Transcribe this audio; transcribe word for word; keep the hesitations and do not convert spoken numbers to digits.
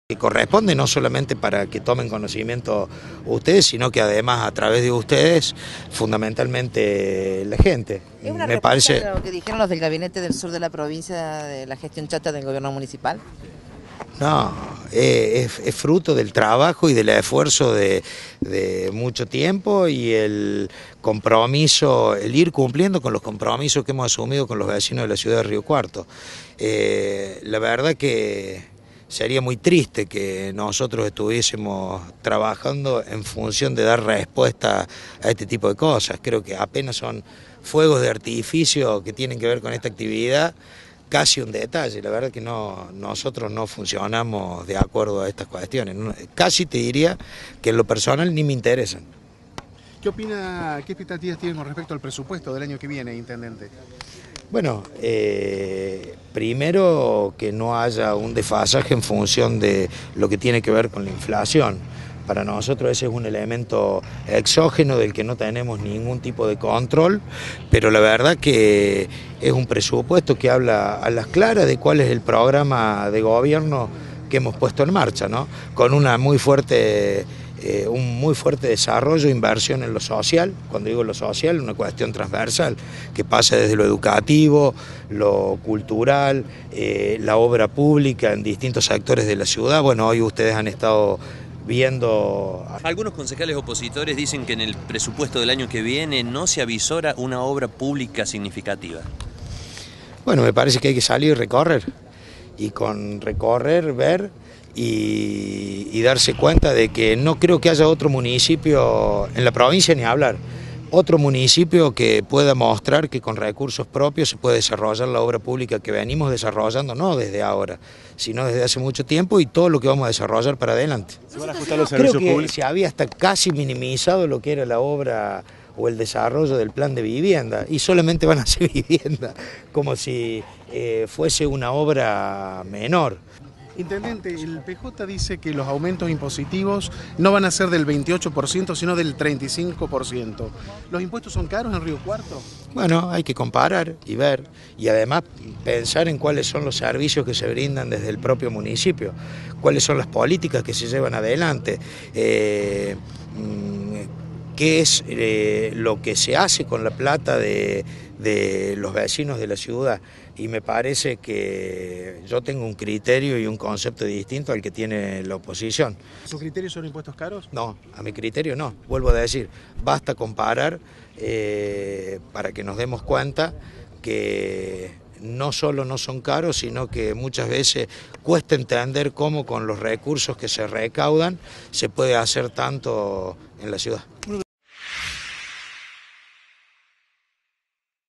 Que corresponde no solamente para que tomen conocimiento ustedes, sino que además a través de ustedes, fundamentalmente la gente. ¿Es una Me parece de lo que dijeron los del gabinete del sur de la provincia de la gestión chata del gobierno municipal? No, eh, es, es fruto del trabajo y del esfuerzo de, de mucho tiempo y el compromiso, el ir cumpliendo con los compromisos que hemos asumido con los vecinos de la ciudad de Río Cuarto. Eh, la verdad que sería muy triste que nosotros estuviésemos trabajando en función de dar respuesta a este tipo de cosas. Creo que apenas son fuegos de artificio que tienen que ver con esta actividad, casi un detalle. La verdad que no, nosotros no funcionamos de acuerdo a estas cuestiones. Casi te diría que en lo personal ni me interesan. ¿Qué opina, qué expectativas tienen con respecto al presupuesto del año que viene, intendente? Bueno, eh, primero que no haya un desfasaje en función de lo que tiene que ver con la inflación. Para nosotros ese es un elemento exógeno del que no tenemos ningún tipo de control, pero la verdad que es un presupuesto que habla a las claras de cuál es el programa de gobierno que hemos puesto en marcha, ¿no? Con una muy fuerte... Eh, un muy fuerte desarrollo e inversión en lo social. Cuando digo lo social, una cuestión transversal que pasa desde lo educativo, lo cultural, eh, la obra pública en distintos sectores de la ciudad. Bueno, hoy ustedes han estado viendo... Algunos concejales opositores dicen que en el presupuesto del año que viene no se avisora una obra pública significativa. Bueno, me parece que hay que salir y recorrer, y con recorrer, ver y, y darse cuenta de que no creo que haya otro municipio en la provincia ni hablar, otro municipio que pueda mostrar que con recursos propios se puede desarrollar la obra pública que venimos desarrollando, no desde ahora, sino desde hace mucho tiempo y todo lo que vamos a desarrollar para adelante. ¿Se van a ajustar los servicios Creo que públicos? se había hasta casi minimizado lo que era la obra o el desarrollo del plan de vivienda, y solamente van a ser vivienda, como si eh, fuese una obra menor. Intendente, el P J dice que los aumentos impositivos no van a ser del veintiocho por ciento, sino del treinta y cinco por ciento. ¿Los impuestos son caros en Río Cuarto? Bueno, hay que comparar y ver, y además pensar en cuáles son los servicios que se brindan desde el propio municipio, cuáles son las políticas que se llevan adelante, eh, qué es eh, lo que se hace con la plata de, de los vecinos de la ciudad. Y me parece que yo tengo un criterio y un concepto distinto al que tiene la oposición. ¿Sus criterios son impuestos caros? No, a mi criterio no. Vuelvo a decir, basta comparar eh, para que nos demos cuenta que no solo no son caros, sino que muchas veces cuesta entender cómo con los recursos que se recaudan se puede hacer tanto en la ciudad.